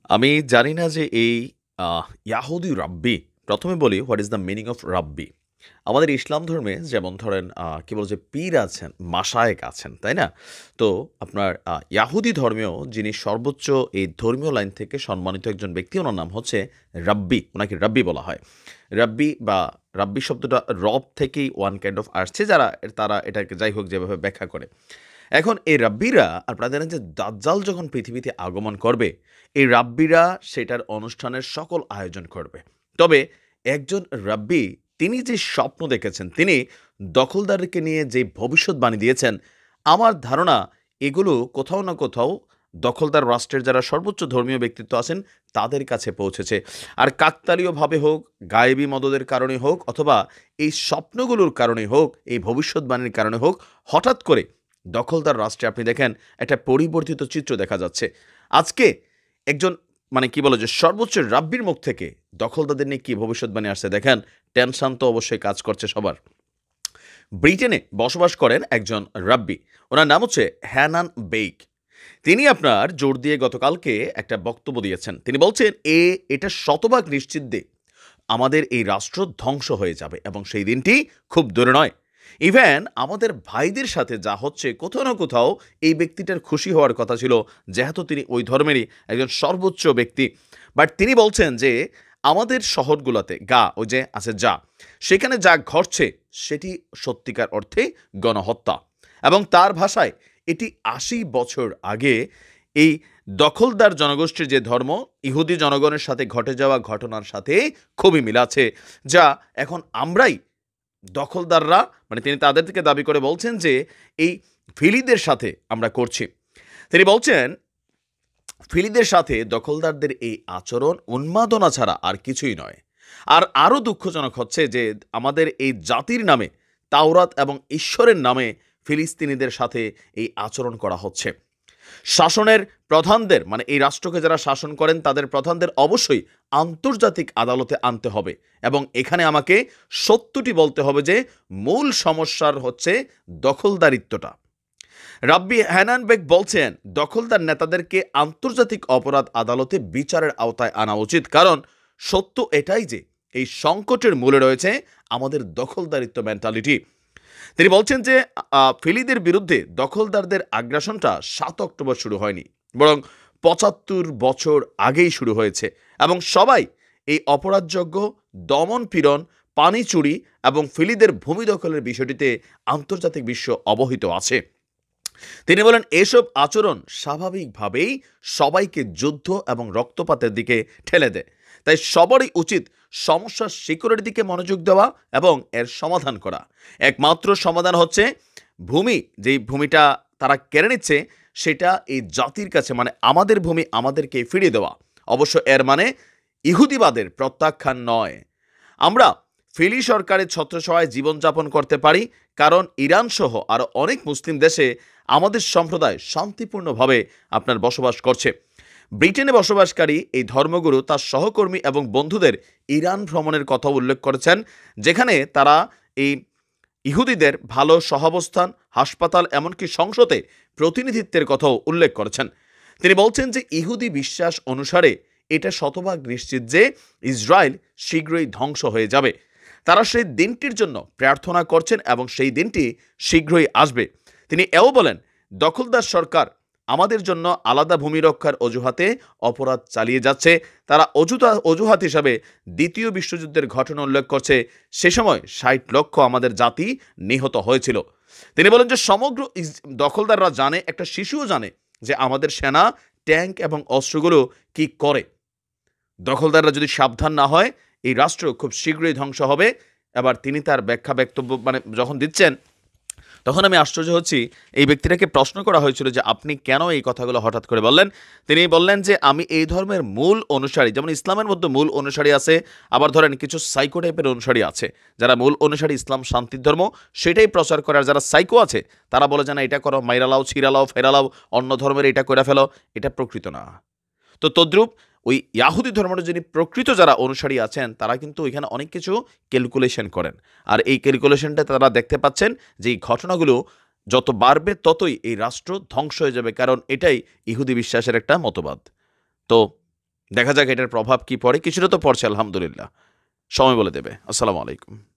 আমি জানি না যে এই ইয়াহুদি রাব্বি, ১ম এ বলি what is the meaning of Rabbi? আমাদের ইসলাম ধর্মে যেমন ধরেন কি বলে যে পীর আছেন, মাশায়েখ আছেন, তাই না? তো আপনার ইয়াহুদি ধর্মেও যিনি সর্বোচ্চ এই ধর্মীয় লাইন থেকে সম্মানিত একজন ব্যক্তি, উনার নাম হচ্ছে রাব্বি। উনাকে রাব্বি বলা হয়। রাব্বি বা রাব্বি শব্দটা রব থেকেই ওয়ান কাইন্ড অফ আসছে, তারা এটাকে যাই হোক যেভাবে ব্যাখ্যা করে। এখন এই রাব্বিরা আপনারা জানেন যে দাজ্জাল যখন পৃথিবীতে আগমন করবে, এই রাব্বিরা সেটার অনুষ্ঠানের সকল আয়োজন করবে। তবে একজন রাব্বি তিনি যে স্বপ্ন দেখেছেন, তিনি দখলদারকে নিয়ে যে ভবিষ্যৎবাণী দিয়েছেন, আমার ধারণা এগুলো কোথাও না কোথাও দখলদার রাষ্ট্রের যারা সর্বোচ্চ ধর্মীয় ব্যক্তিত্ব আছেন, তাদের কাছে পৌঁছেছে। আর কাকতালীয়ভাবে হোক, গায়েবী মদদের কারণে হোক, অথবা এই স্বপ্নগুলোর কারণে হোক, এই ভবিষ্যৎবাণীর কারণে হোক, হঠাৎ করে দখলদার রাষ্ট্রে আপনি দেখেন একটা পরিবর্তিত চিত্র দেখা যাচ্ছে। আজকে একজন মানে কি বলে যে সর্বোচ্চ রাব্বির মুখ থেকে দখলদারদের নিয়ে কি ভবিষ্যৎবাণী আসছে দেখেন, টেনশন তো অবশ্যই কাজ করছে সবার। ব্রিটেনে বসবাস করেন একজন রাব্বি। ওনার নাম হচ্ছে হ্যানান বেইক। তিনি আপনার জোর দিয়ে গতকালকে একটা বক্তব্য দিয়েছেন। তিনি বলছেন, এটা শতভাগ নিশ্চিত যে আমাদের এই রাষ্ট্র ধ্বংস হয়ে যাবে এবং সেই দিনটি খুব দূরে নয়। ইভেন আমাদের ভাইদের সাথে যা হচ্ছে, কোথাও না কোথাও এই ব্যক্তিটার খুশি হওয়ার কথা ছিল, যেহেতু তিনি ওই ধর্মেরই একজন সর্বোচ্চ ব্যক্তি। বাট তিনি বলছেন যে আমাদের শহরগুলোতে ওই যে আছে সেখানে যা ঘটছে সেটি সত্যিকার অর্থে গণহত্যা। এবং তার ভাষায় এটি ৮০ বছর আগে এই দখলদার জনগোষ্ঠীর যে ধর্ম, ইহুদি জনগণের সাথে ঘটে যাওয়া ঘটনার সাথে খুবই মিল আছে, যা এখন আমরাই দখলদাররা, মানে তিনি তাদের থেকে দাবি করে বলছেন যে এই ফিলিদের সাথে আমরা করছি। তিনি বলছেন ফিলিদের সাথে দখলদারদের এই আচরণ উন্মাদনা ছাড়া আর কিছুই নয়। আর আরও দুঃখজনক হচ্ছে যে আমাদের এই জাতির নামে, তাওরাত এবং ঈশ্বরের নামে ফিলিস্তিনিদের সাথে এই আচরণ করা হচ্ছে। শাসনের প্রধানদের, মানে এই রাষ্ট্রকে যারা শাসন করেন তাদের প্রধানদের অবশ্যই আন্তর্জাতিক আদালতে আনতে হবে এবং এখানে আমাকে সত্যটি বলতে হবে যে মূল সমস্যার হচ্ছে দখলদারিত্বটা। রাব্বি হ্যানান বেগ বলছেন, দখলদার নেতাদেরকে আন্তর্জাতিক অপরাধ আদালতে বিচারের আওতায় আনা উচিত, কারণ সত্য এটাই যে এই সংকটের মূলে রয়েছে আমাদের দখলদারিত্ব মেন্টালিটি। তিনি বলছেন যে ফিলিদের বিরুদ্ধে দখলদারদের আগ্রাসনটা ৭ অক্টোবর শুরু হয়নি, বরং ৭৫ বছর আগেই শুরু হয়েছে এবং সবাই এই অপরাধযোগ্য দমন পীড়ন, পানি চুরি এবং ফিলিদের ভূমি দখলের বিষয়টিতে আন্তর্জাতিক বিশ্ব অবহিত আছে। তিনি বলেন এসব আচরণ স্বাভাবিকভাবেই সবাইকে যুদ্ধ এবং রক্তপাতের দিকে ঠেলে দেয়। তাই সবারই উচিত সমস্যার শিকড়ের দিকে মনোযোগ দেওয়া এবং এর সমাধান করা। একমাত্র সমাধান হচ্ছে যেই ভূমিটা তারা কেড়ে নিচ্ছে সেটা এই জাতির কাছে, মানে আমাদের ভূমি আমাদেরকে ফিরিয়ে দেওয়া। অবশ্য এর মানে ইহুদিবাদের প্রত্যাখ্যান নয়। আমরা ফিলি সরকারের ছত্রছায়ায় জীবনযাপন করতে পারি, কারণ ইরান সহ আরও অনেক মুসলিম দেশে আমাদের সম্প্রদায় শান্তিপূর্ণভাবে আপনার বসবাস করছে। ব্রিটেনে বসবাসকারী এই ধর্মগুরু তার সহকর্মী এবং বন্ধুদের ইরান ভ্রমণের কথা উল্লেখ করেছেন, যেখানে তারা এই ইহুদিদের ভালো সহাবস্থান, হাসপাতাল, এমনকি সংসদে প্রতিনিধিত্বের কথাও উল্লেখ করেছেন। তিনি বলছেন যে ইহুদি বিশ্বাস অনুসারে এটা শতভাগ নিশ্চিত যে ইসরায়েল শীঘ্রই ধ্বংস হয়ে যাবে। তারা সেই দিনটির জন্য প্রার্থনা করছেন এবং সেই দিনটি শীঘ্রই আসবে। তিনি এও বলেন, দখলদার সরকার আমাদের জন্য আলাদা ভূমি রক্ষার অজুহাতে অপরাধ চালিয়ে যাচ্ছে। তারা অজুহাত হিসাবে দ্বিতীয় বিশ্বযুদ্ধের ঘটনা উল্লেখ করছে, সে সময় ৬০ লক্ষ আমাদের জাতি নিহত হয়েছিল। তিনি বলেন যে সমগ্র দখলদাররা জানে, একটা শিশুও জানে যে আমাদের সেনা, ট্যাঙ্ক এবং অস্ত্রগুলো কি করে। দখলদাররা যদি সাবধান না হয় এই রাষ্ট্র খুব শীঘ্রই ধ্বংস হবে। এবার তিনি তার বক্তব্য মানে যখন দিচ্ছেন, তখন আমি আশ্চর্য হচ্ছি। এই ব্যক্তিটাকে প্রশ্ন করা হয়েছিল যে আপনি কেন এই কথাগুলো হঠাৎ করে বললেন। তিনি বললেন যে আমি এই ধর্মের মূল অনুসারী, যেমন ইসলামের মধ্যে মূল অনুসারী আছে, আবার ধরেন কিছু সাইকো টাইপের অনুসারী আছে। যারা মূল অনুসারী ইসলাম শান্তির ধর্ম সেটাই প্রচার করে, আর যারা সাইকো আছে তারা বলে যে না এটা করো, মাইরালাও, ছিড়ালাও, ফেরালাও, অন্য ধর্মের এটা করে ফেলো, এটা প্রকৃত না। তো তদ্রূপ ওই ইয়াহুদি ধর্মের যিনি প্রকৃত যারা অনুসারী আছেন তারা কিন্তু ওইখানে অনেক কিছু ক্যালকুলেশন করেন। আর এই ক্যালকুলেশনটা তারা দেখতে পাচ্ছেন যে এই ঘটনাগুলো যত বাড়বে ততই এই রাষ্ট্র ধ্বংস হয়ে যাবে, কারণ এটাই ইহুদি বিশ্বাসের একটা মতবাদ। তো দেখা যাক এটার প্রভাব কি পড়ে। কিছুটা তো পড়ছে আলহামদুলিল্লাহ। সময় বলে দেবে। আসসালামু আলাইকুম।